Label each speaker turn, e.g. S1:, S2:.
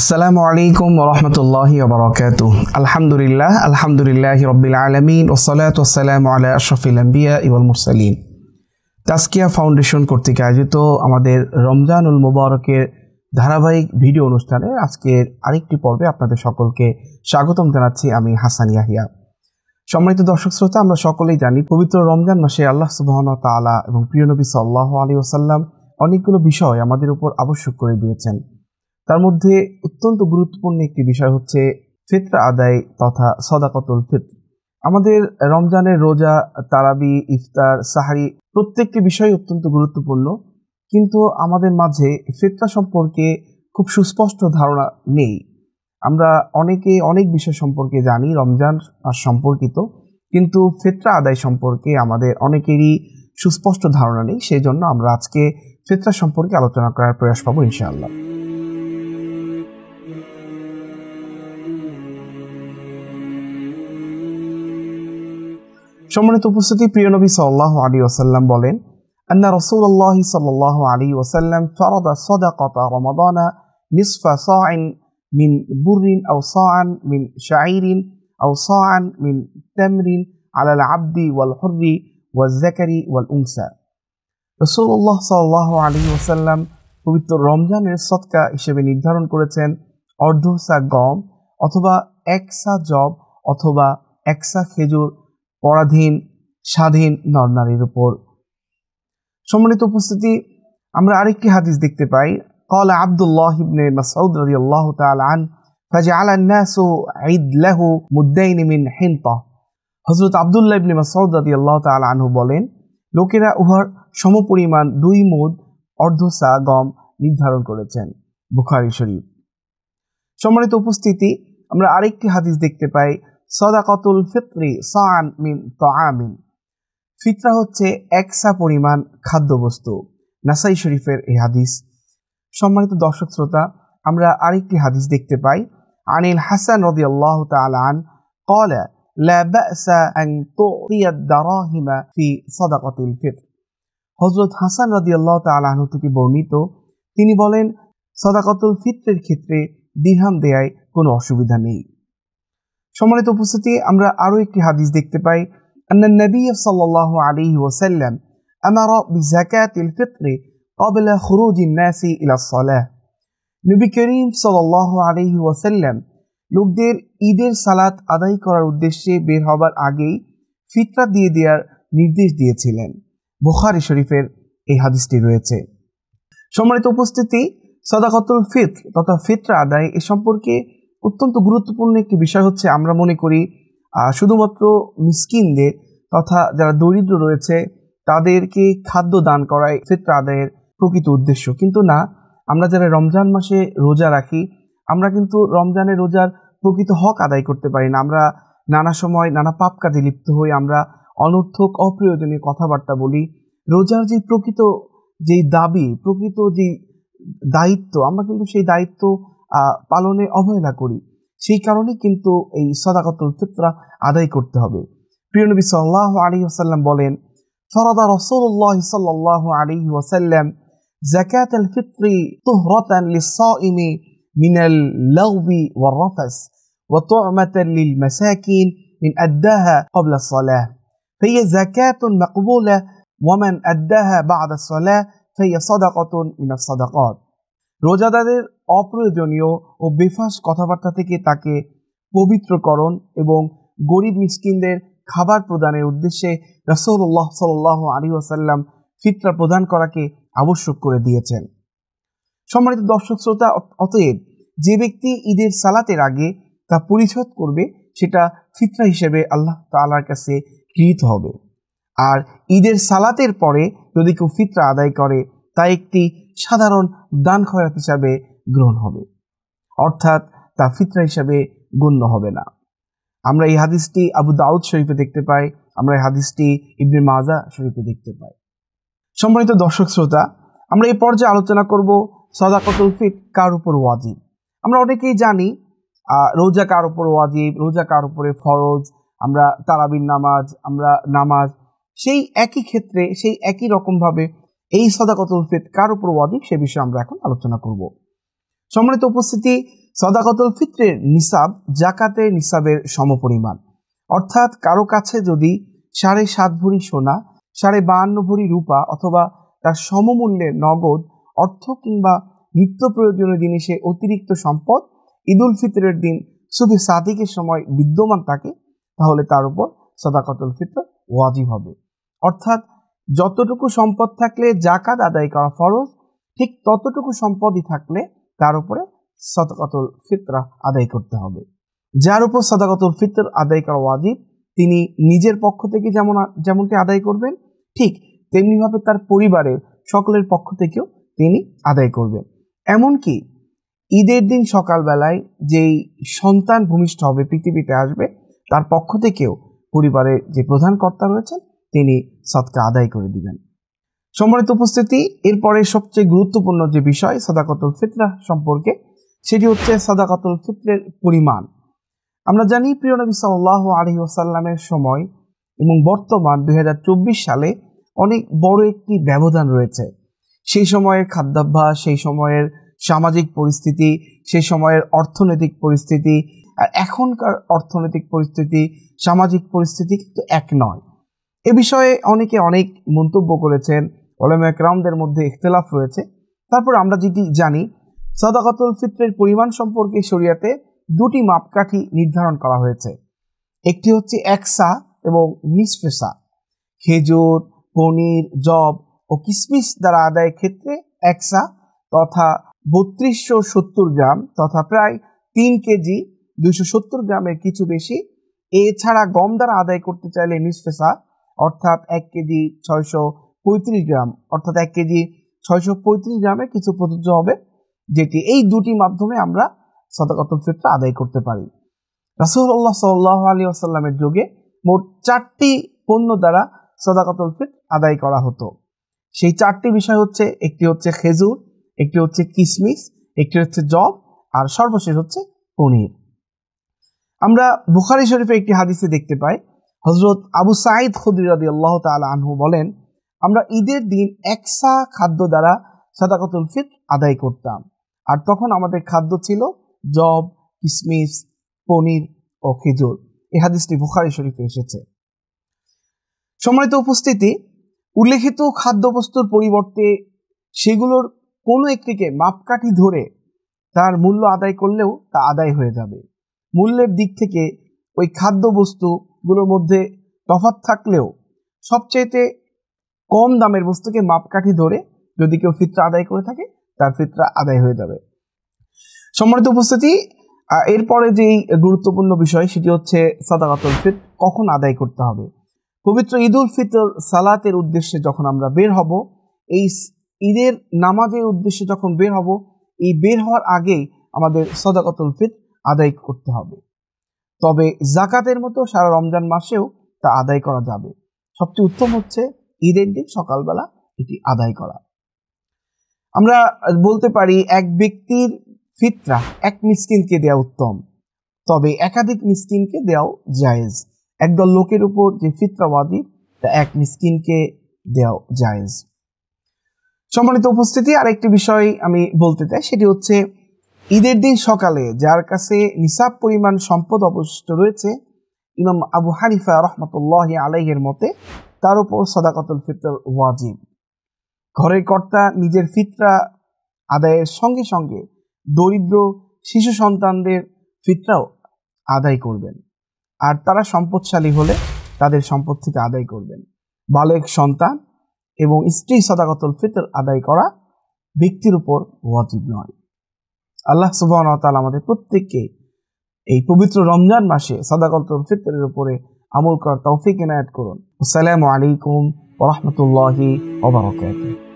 S1: আসসালামু আলাইকুম ওয়া রাহমাতুল্লাহি ওয়া বারাকাতুহু। আলহামদুলিল্লাহি রাব্বিল আলামিন ওয়াসসালাতু ওয়াসসালামু আলা আশরাফিল আম্বিয়া ওয়াল মুরসালিন। তাসকিয়া ফাউন্ডেশন কর্তৃক আয়োজিত আমাদের রমজানুল মুবারকের ধারাবাহিক ভিডিও অনুষ্ঠানে আজকের আরেকটি পর্বে আপনাদের সকলকে স্বাগতম জানাচ্ছি। আমি হাসান ইয়াহিয়া। সম্মানিত দর্শক শ্রোতা, আমরা সকলেই জানি পবিত্র রমজান মাসে আল্লাহ সুবহানাহু ওয়া তাআলা এবং প্রিয় নবী সাল্লাল্লাহু আলাইহি ওয়াসাল্লাম অনেকগুলো বিষয় আমাদের উপর আবশ্যক করে দিয়েছেন। তার মধ্যে অত্যন্ত গুরুত্বপূর্ণ একটি বিষয় হচ্ছে ফিতরা আদায় তথা সাদাকাতুল ফিতর। আমাদের রমজানের রোজা, তারাবি, ইফতার, সাহারি প্রত্যেকটি বিষয় অত্যন্ত গুরুত্বপূর্ণ, কিন্তু আমাদের মাঝে ফিতরা সম্পর্কে খুব সুস্পষ্ট ধারণা নেই। আমরা অনেকে অনেক বিষয় সম্পর্কে জানি রমজান সম্পর্কিত, কিন্তু ফিতরা আদায় সম্পর্কে আমাদের অনেকেরই সুস্পষ্ট ধারণা নেই। সেই জন্য আমরা আজকে ফিতরা সম্পর্কে আলোচনা করার প্রয়াস পাবো ইনশাআল্লাহ। সম্মানিত উপস্থিতি, প্রিয় নবী সাল্লাল্লাহু আলাইহি ওয়াসাল্লাম বলেন, আন্না রাসূলুল্লাহ সাল্লাল্লাহু আলাইহি ওয়াসাল্লাম ফারাদা সাদাকাতা রমাদানা নিসফা সা'in মিন বুররিন আও সা'an মিন শাঈরিন আও সা'an মিন তামরিন আলাল আবদি ওয়াল হুররি ওয়াজ যাকারি ওয়াল উনসা। রাসূলুল্লাহ সাল্লাল্লাহু আলাইহি ওয়াসাল্লাম পবিত্র রমজানের সদকা হিসেবে নির্ধারণ করেছেন অর্ধ সা গম অথবা এক সা জব অথবা এক সা খেজুর পরাধীন স্বাধীন নরনারীর উপর। সম্মানিত উপস্থিতি, আমরা আরেকটি হাদিস দেখতে পাই। ক্বালা আব্দুল্লাহ ইবনে মাসউদ রাদিয়াল্লাহু তাআলা আন ফাজআলা আন-নাসু ঈদলাহু মুদ্দাইন মিন হিনতা। হযরত আব্দুল্লাহ ইবনে মাসউদ রাদিয়াল্লাহু তাআলা আনহু বলেন, লোকেরা উহার সমপরিমাণ 2 মুদ অর্ধ সা গম নির্ধারণ করেছেন। বুখারী শরীফ। সম্মানিত উপস্থিতি, আমরা আরেকটি হাদিস দেখতে পাই। সাদাকাতুল ফিত্রি সা'an মিন তাআমিন। ফিতরা হচ্ছে এক সা পরিমাণ খাদ্যবস্তু। নাসাই শরীফের এই হাদিস। সম্মানিত দর্শক শ্রোতা, আমরা আরেকটি হাদিস দেখতে পাই। আনিল হাসান রাদিয়াল্লাহু তাআলা আন ক্বালা লা বা'সা আন তু'তিয়া আদ-দারাহিমা ফি সাদাকাতিল ফিত্র। হযরত হাসান রাদিয়াল্লাহু তাআলা আনহু থেকে বর্ণিত, তিনি বলেন, সাদাকাতুল ফিত্রের ক্ষেত্রে দিরহাম দেয়ায় কোনো অসুবিধা নেই। সম্মানিত উপস্থিতি, আমরা আরো একটি হাদিস দেখতে পাই। আন্নান নবী সাল্লাল্লাহু আলাইহি ওয়াসাল্লাম আমারা বিযাকাতিল ফিত্রি ক্বাবলা খুরুজিন নাসি ইলা সালাহ। নবী করিম সাল্লাল্লাহু আলাইহি ওয়াসাল্লাম লোকদের ঈদের সালাত আদায় করার উদ্দেশ্যে বের হবার আগেই ফিতরা দিয়ে দেওয়ার নির্দেশ দিয়েছিলেন। বুখারী শরীফের এই হাদিসটি রয়েছে। সম্মানিত উপস্থিতি, সাদাকাতুল ফিত্র তথা ফিতরা আদায় এ সম্পর্কে অত্যন্ত গুরুত্বপূর্ণ একটি বিষয় হচ্ছে, আমরা মনে করি শুধুমাত্র মিসকিনদের তথা যারা দরিদ্র রয়েছে তাদেরকে খাদ্য দান করাই ফিতরা আদায়ের প্রকৃত উদ্দেশ্য, কিন্তু না। আমরা যারা রমজান মাসে রোজা রাখি, আমরা কিন্তু রমজানের রোজার প্রকৃত হক আদায় করতে পারি না। আমরা নানা সময় নানা পাপ কাজে লিপ্ত হই, আমরা অনর্থক অপ্রয়োজনীয় কথাবার্তা বলি। রোজার যে প্রকৃত যেই দাবি, প্রকৃত যে দায়িত্ব, আমরা কিন্তু সেই দায়িত্ব পালনে অবহেলা করি। সেই কারণে কিন্তু এই সাদাকাতুল ফিতরা আদায় করতে হবে। প্রিয় নবী সাল্লাল্লাহু আলাইহি ওয়াসাল্লাম বলেন, ফারাদা রাসূলুল্লাহ সাল্লাল্লাহু আলাইহি ওয়াসাল্লাম যাকাতাল ফিত্রি তুহরাতান লিস-সাইমি মিনাল লাগবি ওয়ার রাফাস ওয়া তু'মাতান লিল মাসাকিন মিন আদ্দাহা ক্বাবলা আস-সালাহ ফাহিয়া যাকাতুন মাকবুলা ওয়া মান আদ্দাহা বা'দা আস-সালাহ ফাহিয়া সাদাকাতুন মিনাস সাদাকাত। রোজাদারের অপ্রয়োজনীয় ও বেফাস কথাবার্তা থেকে তাকে পবিত্রকরণ এবং গরিব মিসকিনদের খাবার প্রদানের উদ্দেশ্যে রাসূলুল্লাহ সাল্লাল্লাহু আলাইহি ওয়াসাল্লাম ফিতরা প্রদান করাকে আবশ্যক করে দিয়েছেন। সম্মানিত দর্শক শ্রোতা, অতএব যে ব্যক্তি ঈদের সালাতের আগে তা পরিশোধ করবে সেটা ফিতরা হিসেবে আল্লাহ তাআলার কাছে গৃহীত হবে। আর ঈদের সালাতের পরে যদি কেউ ফিতরা আদায় করে তা একটি সাধারণ দান খয়রাত হিসাবে গ্রহণ হবে, অর্থাৎ তা ফিতরা হিসাবে গণ্য হবে না। আমরা এই হাদিসটি আবু দাউদ শরীফে দেখতে পাই, আমরা এই হাদিসটি ইবনে মাজাহ শরীফে দেখতে পাই। সম্মানিত দর্শক শ্রোতা, আমরা এই পর্যায়ে আলোচনা করব সাদাকাতুল ফিতর কার উপর ওয়াজিব। আমরা অনেকেই জানি রোজা কার উপর ওয়াজিব, রোজা কার উপরে ফরজ, আমরা তারাবির নামাজ, আমরা নামাজ, সেই একই ক্ষেত্রে সেই একই রকমভাবে এই সাদাকাতুল ফিতর কার উপর ওয়াজিব সে বিষয়ে আমরা এখন আলোচনা করব। সম্মানিত উপস্থিতি, সাদাকাতুল ফিত্রের নিসাব জাকাতের নিসাবের সমপরিমাণ। অর্থাৎ কারো কাছে যদি 7.5 ভরি সোনা, 52 ভরি রূপা অথবা তার সমমূল্যের নগদ অর্থ কিংবা নিত্য প্রয়োজনীয় জিনিসে অতিরিক্ত সম্পদ ঈদুল ফিতরের দিন শুধু সাদিকের সময় বিদ্যমান থাকে, তাহলে তার উপর সাদাকাতুল ফিত্র ওয়াজিব হবে। অর্থাৎ যতটুকু সম্পদ থাকলে জাকাত আদায় করা ফরজ, ঠিক ততটুকু সম্পদই থাকলে তার উপরে সাদাকাতুল ফিত্র আদায় করতে হবে। যার উপর সাদাকাতুল ফিত্র আদায় করা ওয়াজিব, তিনি নিজের পক্ষ থেকে যেমনটি আদায় করবেন, ঠিক তেমনিভাবে তার পরিবারের সকলের পক্ষ থেকেও তিনি আদায় করবেন। এমনকি ঈদের দিন সকালবেলায় যেই সন্তান ভূমিষ্ঠ হবে, পৃথিবীতে আসবে, তার পক্ষ থেকেও পরিবারের যে প্রধান কর্তা রয়েছেন তিনি সদকা আদায় করে দিবেন। সম্মানিত উপস্থিতি, এরপরে সবচেয়ে গুরুত্বপূর্ণ যে বিষয় সাদাকাতুল ফিত্রা সম্পর্কে, সেটি হচ্ছে সাদাকাতুল ফিত্রের পরিমাণ। আমরা জানি প্রিয় নবী সাল্লাল্লাহু আলাইহি ওয়াসাল্লামের সময় এবং বর্তমান 2024 সালে অনেক বড় একটি ব্যবধান রয়েছে। সেই সময়ের খাদ্যাভ্যাস, সেই সময়ের সামাজিক পরিস্থিতি, সেই সময়ের অর্থনৈতিক পরিস্থিতি আর এখনকার অর্থনৈতিক পরিস্থিতি, সামাজিক পরিস্থিতি কিন্তু এক নয়। এ বিষয়ে অনেকে অনেক মন্তব্য করেছেন, উলামায়ে কেরামদের মধ্যে ইখতিলাফ রয়েছে। তারপর আমরা যেটি জানি, সাদাকাতুল ফিত্রের পরিমাণ সম্পর্কে শরিয়াতে দুটি মাপকাঠি নির্ধারণ করা হয়েছে। একটি হচ্ছে 1 সা এবং নিসফে সা। খেজুর, পনির, জব ও কিসমিস দ্বারা আদায়ের ক্ষেত্রে 1 সা তথা 3270 গ্রাম তথা প্রায় 3 কেজি 270 গ্রামের কিছু বেশি। এছাড়া গম দ্বারা আদায় করতে চাইলে নিসফে সা অর্থাৎ 1 কেজি 635 গ্রাম অর্থাৎ 1 কেজি 635 গ্রামের কিছু প্রযোজ্য হবে, যেটি এই দুটি মাধ্যমে আমরা সাদাকাতুল ফিত্র আদায় করতে পারি। রাসূলুল্লাহ সাল্লাল্লাহু আলাইহি ওয়াসাল্লামের যুগে মোট 4টি পণ্য দ্বারা সাদাকাতুল ফিত্র আদায় করা হতো। সেই 4টি বিষয় হচ্ছে, একটি হচ্ছে খেজুর, একটি হচ্ছে কিসমিস, একটি হচ্ছে জব আর সর্বশেষ হচ্ছে পনির। আমরা বুখারী শরীফে একটি হাদিসে দেখতে পাই, হযরত আবু সাঈদ খুদরী রাদিয়াল্লাহু তাআলা আনহু বলেন, আমরা ঈদের দিন 1 সা খাদ্য দ্বারা সাদাকাতুল ফিত্র আদায় করতাম, আর তখন আমাদের খাদ্য ছিল জব, কিসমিস, পনির ও খেজুর। এই হাদিসটি বুখারী শরীফে এসেছে। সম্মানিত উপস্থিতি, উল্লেখিত খাদ্যবস্তুর পরিবর্তে সেগুলোর কোনো একটিকে মাপকাঠি ধরে তার মূল্য আদায় করলেও তা আদায় হয়ে যাবে। মূল্যের দিক থেকে ওই খাদ্যবস্তুগুলোর মধ্যে তফাৎ থাকলেও সবচেয়ে কম দামের বস্তুকে মাপকাঠি ধরে যদি কেউ ফিতরা আদায় করে থাকে, তার ফিতরা আদায় হয়ে যাবে। সম্মানিত উপস্থিতি, এরপরে যেই গুরুত্বপূর্ণ বিষয় সেটি হচ্ছে সাদাকাতুল ফিত্র কখন আদায় করতে হবে। পবিত্র ঈদুল ফিতর সালাতের উদ্দেশ্যে যখন আমরা বের হব, এই ঈদের নামাজের উদ্দেশ্যে যখন বের হব, এই বের হওয়ার আগেই আমাদের সাদাকাতুল ফিত্র আদায় করতে হবে। তবে জাকাতের মতো সারা রমজান মাসেও তা আদায় করা যাবে। সবচেয়ে উত্তম হচ্ছে ঈদের দিন সকালবেলা এটি আদায় করা। আমরা বলতে পারি এক ব্যক্তির ফিতরা এক মিসকিনকে দেওয়া উত্তম, তবে একাধিক মিসকিনকে দেওয়াও জায়েজ। একদল লোকের উপর যে ফিতরা ওয়াজিব, তা এক মিসকিনকে দেওয়া জায়েজ। সম্মানিত উপস্থিতি, আরেকটি বিষয় আমি বলতে চাই, সেটি হচ্ছে ঈদের দিন সকালে যার কাছে নিসাব পরিমাণ সম্পদ অবশিষ্ট রয়েছে, ইমাম আবু হানিফা রাহমাতুল্লাহি আলাইহির মতে তার উপর সাদাকাতুল ফিতর ওয়াজিব। ঘরের কর্তা নিজের ফিতরা আদায়ের সঙ্গে সঙ্গে দরিদ্র শিশু সন্তানদের ফিতরাও আদায় করবেন, আর তারা সম্পদশালী হলে তাদের সম্পদ থেকে আদায় করবেন। বালেগ সন্তান এবং স্ত্রী সাদাকাতুল ফিতর আদায় করা ব্যক্তির উপর ওয়াজিব নয়। আল্লাহ সুবহানাহু ওয়া তাআলা আমাদের প্রত্যেককে এই পবিত্র রমজান মাসে সাদাকাতুল ফিতরের উপরে আমল করার তৌফিক এনায়েত করুন। আসসালামু আলাইকুম ওয়া রাহমাতুল্লাহি ওয়া বারাকাতুহু।